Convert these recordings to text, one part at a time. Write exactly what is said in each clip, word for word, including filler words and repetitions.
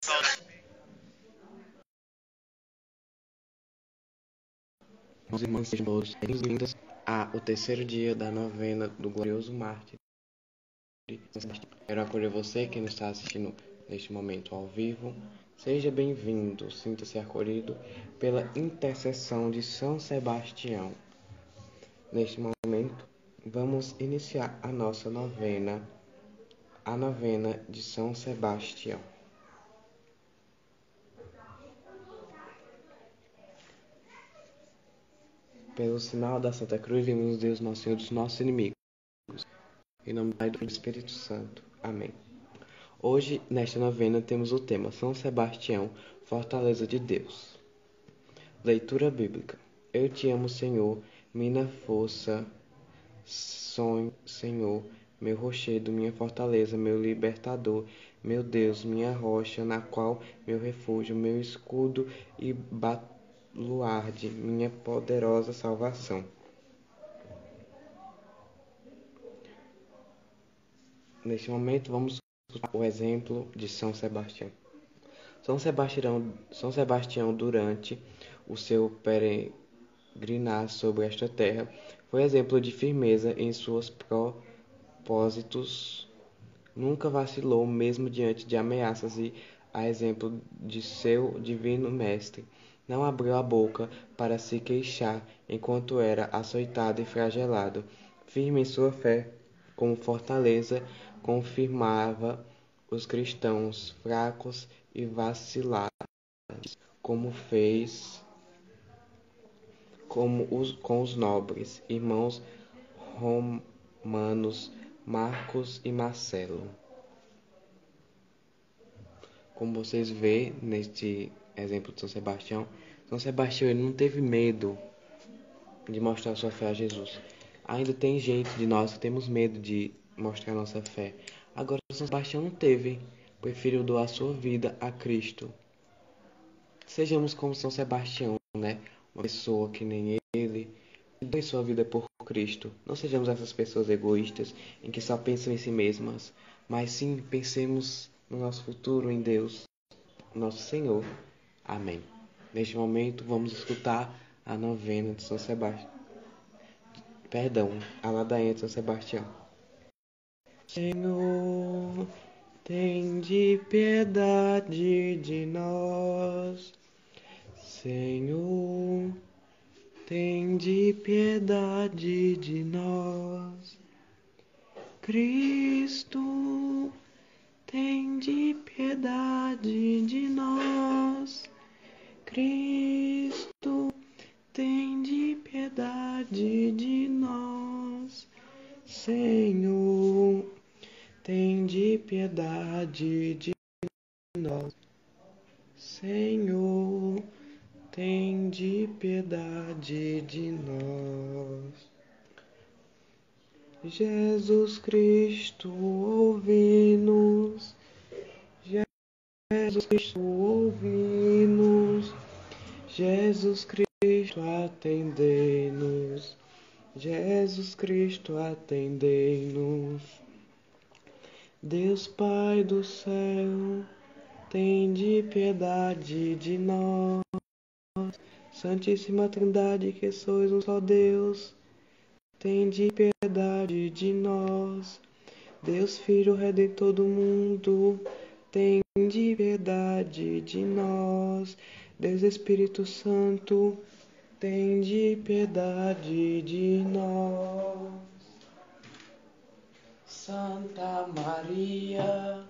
Meus irmãos, sejam todos bem-vindos ao terceiro dia da novena do glorioso mártir. Quero acolher você que nos está assistindo neste momento ao vivo. Seja bem-vindo, sinta-se acolhido pela intercessão de São Sebastião. Neste momento, vamos iniciar a nossa novena, a novena de São Sebastião. Pelo sinal da Santa Cruz, livra-nos Deus, nosso Senhor, dos nossos inimigos. Em nome do Pai e do Espírito Santo. Amém. Hoje, nesta novena, temos o tema São Sebastião, Fortaleza de Deus. Leitura bíblica. Eu te amo, Senhor, minha força, sonho, Senhor, meu rochedo, minha fortaleza, meu libertador, meu Deus, minha rocha, na qual meu refúgio, meu escudo e baluarde, minha poderosa salvação. Neste momento, vamos escutar o exemplo de São Sebastião. São Sebastião, São Sebastião, durante o seu peregrinar sobre esta terra, foi exemplo de firmeza em seus propósitos. Nunca vacilou, mesmo diante de ameaças, e, a exemplo de seu divino mestre, não abriu a boca para se queixar enquanto era açoitado e flagelado. Firme em sua fé, como fortaleza, confirmava os cristãos fracos e vacilantes, como fez como os, com os nobres irmãos romanos Marcos e Marcelo. Como vocês veem neste exemplo de São Sebastião, São Sebastião ele não teve medo de mostrar sua fé a Jesus. Ainda tem gente de nós que temos medo de mostrar nossa fé. Agora, São Sebastião não teve, preferiu doar sua vida a Cristo. Sejamos como São Sebastião, né? Uma pessoa que nem ele, que doe sua vida por Cristo. Não sejamos essas pessoas egoístas em que só pensam em si mesmas, mas sim pensemos no nosso futuro em Deus, nosso Senhor. Amém. Neste momento, vamos escutar a novena de São Sebastião. Perdão, a ladainha de São Sebastião. Senhor, tende piedade de nós. Senhor, tende piedade de nós. Cristo, tende piedade de nós. Cristo, tende piedade de nós. Senhor, tende piedade de nós. Senhor, tende piedade de nós. Jesus Cristo, ouvi-nos. Jesus Cristo, ouvi-nos. Jesus Cristo, atendei-nos. Jesus Cristo, atendei-nos. Deus Pai do céu, tende piedade de nós. Santíssima Trindade, que sois um só Deus, tende piedade de nós. Deus Filho Redentor do mundo, tende piedade de nós. Deus Espírito Santo, tende piedade de nós. Santa Maria,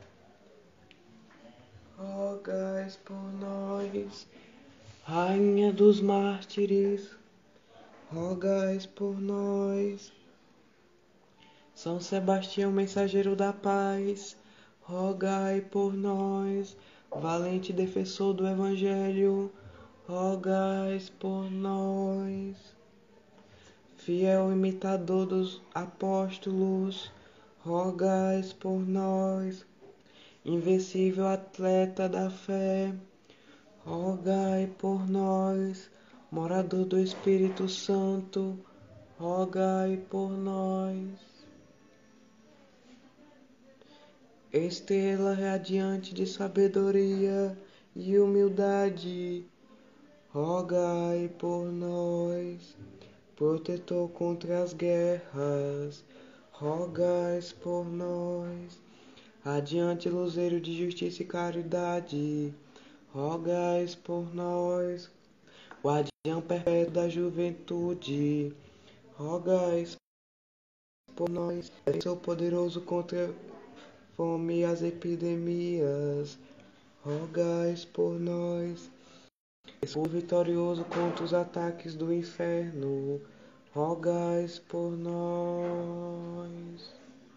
rogai por nós. Rainha dos mártires, rogai por nós. São Sebastião, mensageiro da paz, rogai por nós. Valente defensor do Evangelho, rogai por nós. Fiel imitador dos apóstolos, rogai por nós. Invencível atleta da fé, rogai por nós. Morador do Espírito Santo, rogai por nós. estrela radiante de sabedoria e humildade, rogai por nós. Protetor contra as guerras, rogai por nós. Radiante luzeiro de justiça e caridade, rogai por nós. Guardião perpétuo da juventude, rogai por nós. Sou poderoso contra a fome e as epidemias, rogai por nós. Sou vitorioso contra os ataques do inferno, rogai por nós.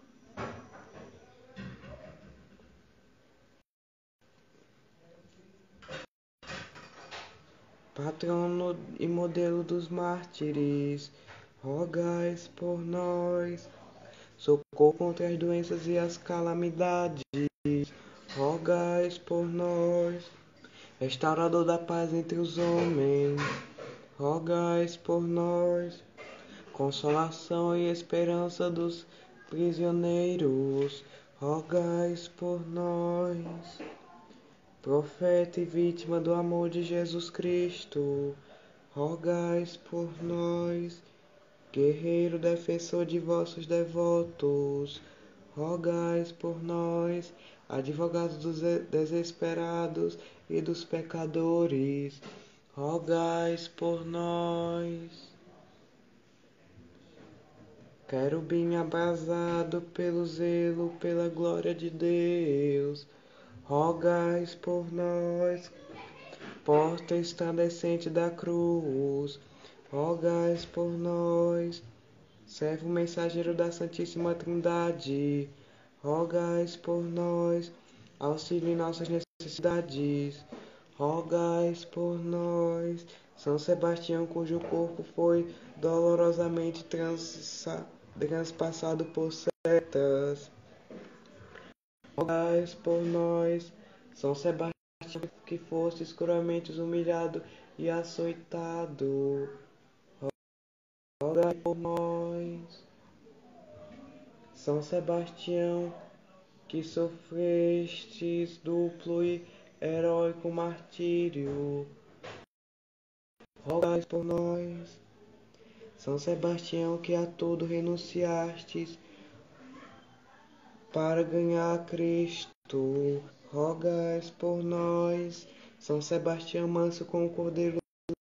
Patrono e modelo dos mártires, rogai por nós. Socorro contra as doenças e as calamidades, rogai por nós. Restaurador da paz entre os homens, rogai por nós. Consolação e esperança dos prisioneiros, rogai por nós. Profeta e vítima do amor de Jesus Cristo, rogai por nós. Guerreiro defensor de vossos devotos, rogai por nós. Advogado dos desesperados e dos pecadores, rogai por nós. Querubim abrasado pelo zelo, pela glória de Deus, rogai por nós. Porta escandescente da cruz, rogai por nós. Servo mensageiro da Santíssima Trindade, rogai por nós. Auxílio em nossas necessidades, rogai por nós. São Sebastião, cujo corpo foi dolorosamente transa, transpassado por setas, rogai por nós. São Sebastião, que fostes cruelmente humilhado e açoitado, rogai por nós. São Sebastião, que sofrestes duplo e heróico martírio, rogai por nós. São Sebastião, que a tudo renunciastes para ganhar a Cristo, rogai por nós. São Sebastião, manso como o cordeiro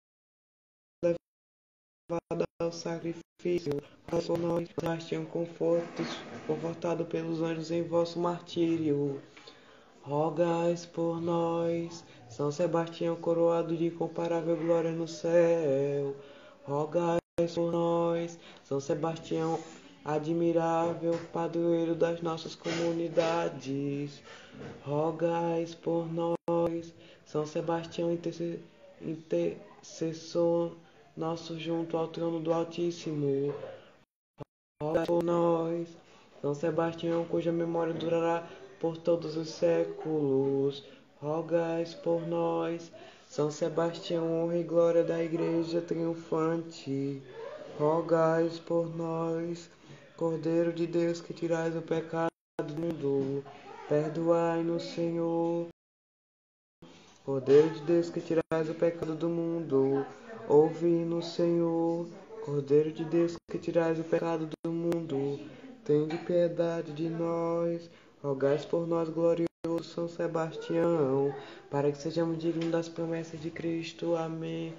levado ao sacrifício, rogai por nós. Sebastião, confortos, confortado pelos anjos em vosso martírio, rogai por nós. São Sebastião, coroado de incomparável glória no céu, rogai por nós. São Sebastião, admirável padroeiro das nossas comunidades, rogai por nós. São Sebastião, intercessor nosso junto ao trono do Altíssimo, rogai por nós. São Sebastião, cuja memória durará por todos os séculos, rogai por nós. São Sebastião, honra e glória da Igreja triunfante, rogai por nós. Cordeiro de Deus, que tirais o pecado do mundo, perdoai-nos, Senhor. Cordeiro de Deus, que tirais o pecado do mundo, ouvi-nos, Senhor. Cordeiro de Deus, que tirais o pecado do mundo, tende piedade de nós. Rogai por nós, glorioso São Sebastião, para que sejamos dignos das promessas de Cristo. Amém.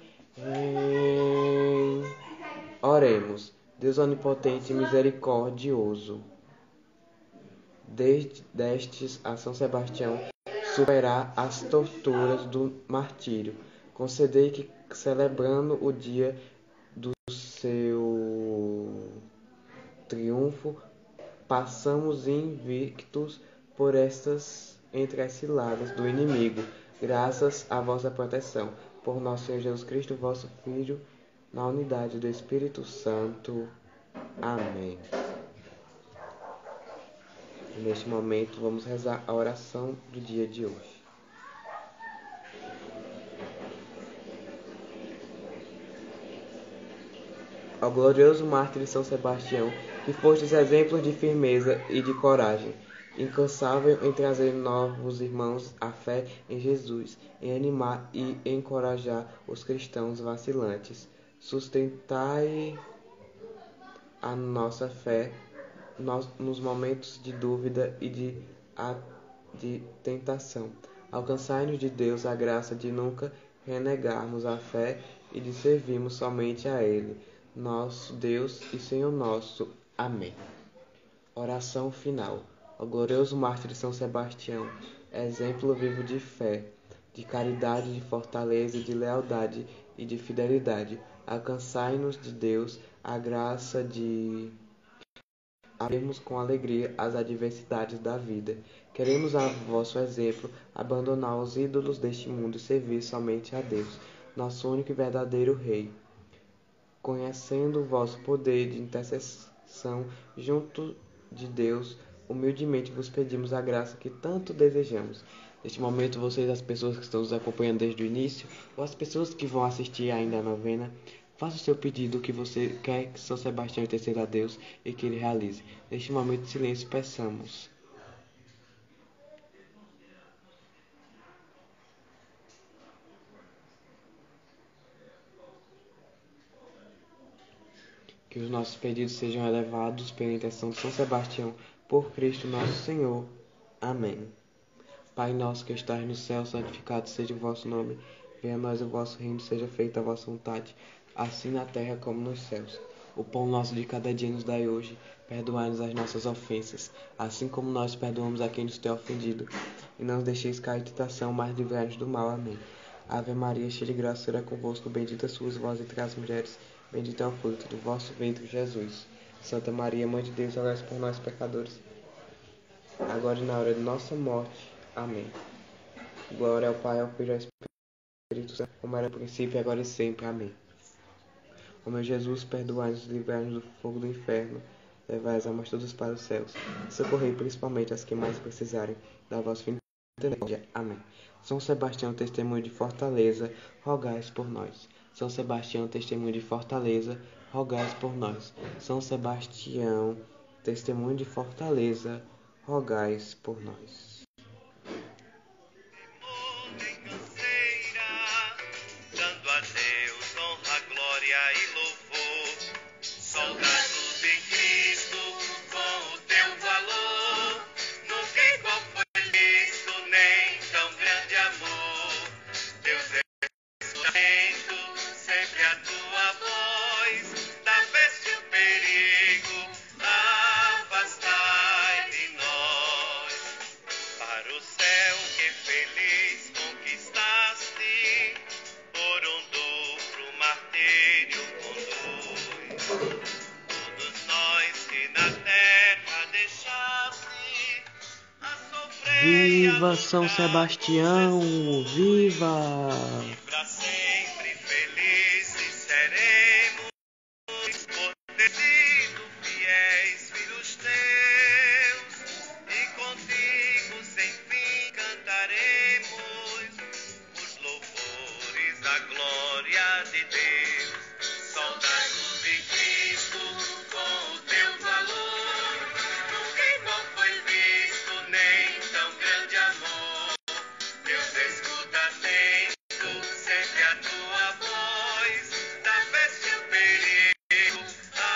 Oremos. Deus onipotente e misericordioso, destes a São Sebastião superar as torturas do martírio, concedei que, celebrando o dia do seu triunfo, passamos invictos por estas entreciladas do inimigo, graças à vossa proteção. Por nosso Senhor Jesus Cristo, vosso Filho, na unidade do Espírito Santo. Amém. Neste momento, vamos rezar a oração do dia de hoje. Ao glorioso mártir São Sebastião, que fostes exemplos de firmeza e de coragem, incansável em trazer novos irmãos à fé em Jesus, em animar e encorajar os cristãos vacilantes. Sustentai a nossa fé nos, nos momentos de dúvida e de, a, de tentação. Alcançai-nos de Deus a graça de nunca renegarmos a fé e de servirmos somente a Ele, nosso Deus e Senhor nosso. Amém. Oração final. Ao glorioso mártir de São Sebastião, exemplo vivo de fé, de caridade, de fortaleza, de lealdade e de fidelidade, alcançai-nos de Deus a graça de abrirmos com alegria as adversidades da vida. Queremos, a vosso exemplo, abandonar os ídolos deste mundo e servir somente a Deus, nosso único e verdadeiro Rei. Conhecendo o vosso poder de intercessão junto de Deus, humildemente vos pedimos a graça que tanto desejamos. Neste momento, vocês, as pessoas que estão nos acompanhando desde o início, ou as pessoas que vão assistir ainda a novena, faça o seu pedido que você quer que São Sebastião interceda a Deus e que ele realize. Neste momento de silêncio, peçamos. Que os nossos pedidos sejam elevados pela intercessão de São Sebastião, por Cristo nosso Senhor. Amém. Pai nosso que estás no céu, santificado seja o vosso nome. Venha a nós o vosso reino, seja feita a vossa vontade, assim na terra como nos céus. O pão nosso de cada dia nos dai hoje. Perdoai-nos as nossas ofensas, assim como nós perdoamos a quem nos tem ofendido. E não nos deixeis cair em tentação, mas livrai-nos do mal. Amém. Ave Maria, cheia de graça, o Senhor é convosco. Bendita sois vós entre as mulheres. Bendito é o fruto do vosso ventre, Jesus. Santa Maria, Mãe de Deus, rogai por nós, pecadores, agora e na hora de nossa morte. Amém. Glória ao Pai, ao Filho e ao Espírito Santo, como era no princípio, agora e sempre. Amém. Ó meu Jesus, perdoai-nos e livrai-nos do fogo do inferno, levai as almas todas para os céus, socorrei principalmente as que mais precisarem da vossa misericórdia. Amém. São Sebastião, testemunho de fortaleza, rogai por nós. São Sebastião, testemunho de fortaleza, rogai por nós. São Sebastião, testemunho de fortaleza, rogai por nós. Dando a Deus honra, glória e louvor, soldados de Cristo com o teu valor, nunca igual foi visto nem tão grande amor. Deus é instrumento, sempre a tua voz, da peste e o perigo, afastai de nós. Para o céu que feliz conquistaste, por um duplo martírio conduz. Todos nós que na terra deixaste a sofrer. Viva São Sebastião! Viva! E pra sempre felizes seremos, por ter sido fiéis filhos teus, e contigo sem fim cantaremos os louvores da glória de Deus. Soldados de Cristo com o teu valor, nunca igual foi visto nem tão grande amor. Deus escuta atento sempre a tua voz, da peste e o perigo,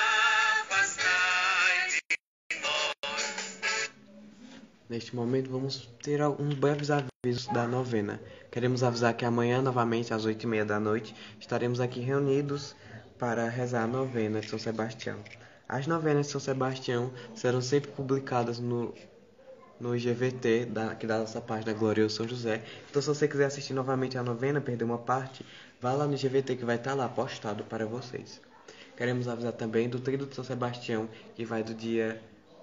afastai de nós. Neste momento vamos ter alguns breves avisos da novena. Queremos avisar que amanhã, novamente às oito e meia da noite, estaremos aqui reunidos para rezar a novena de São Sebastião. As novenas de São Sebastião serão sempre publicadas no, no G V T, da, aqui da nossa página Glorioso São José. Então, se você quiser assistir novamente a novena, perder uma parte, vá lá no G V T que vai estar lá postado para vocês. Queremos avisar também do Tríduo de São Sebastião, que vai do dia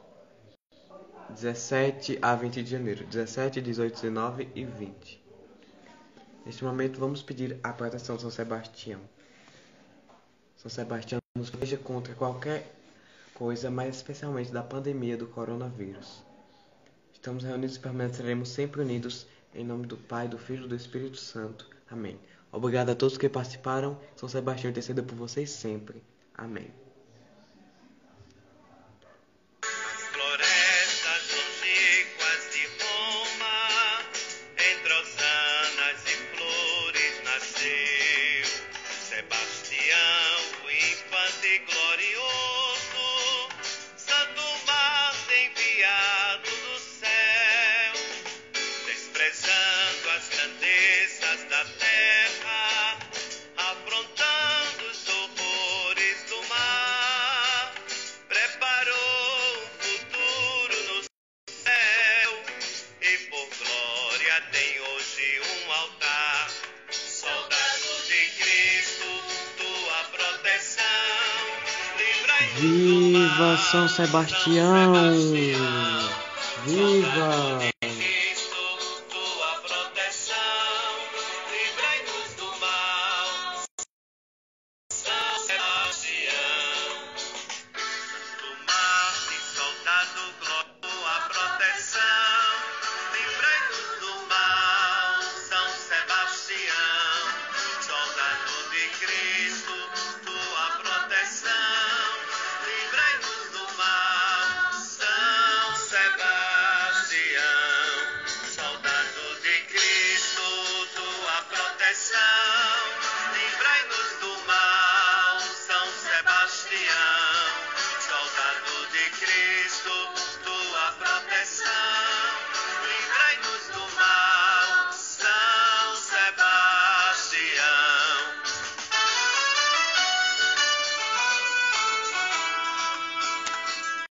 dezessete a vinte de janeiro. dezessete, dezoito, dezenove e vinte. Neste momento, vamos pedir a proteção de São Sebastião. São Sebastião nos proteja contra qualquer coisa, mas especialmente da pandemia do coronavírus. Estamos reunidos e permaneceremos sempre unidos, em nome do Pai, do Filho e do Espírito Santo. Amém. Obrigado a todos que participaram. São Sebastião interceda por vocês sempre. Amém. Florestas longínquas tem hoje um altar. Soldado de Cristo, tua proteção. Livrai-nos do Viva mal, São São Sebastião! Sebastião. Viva!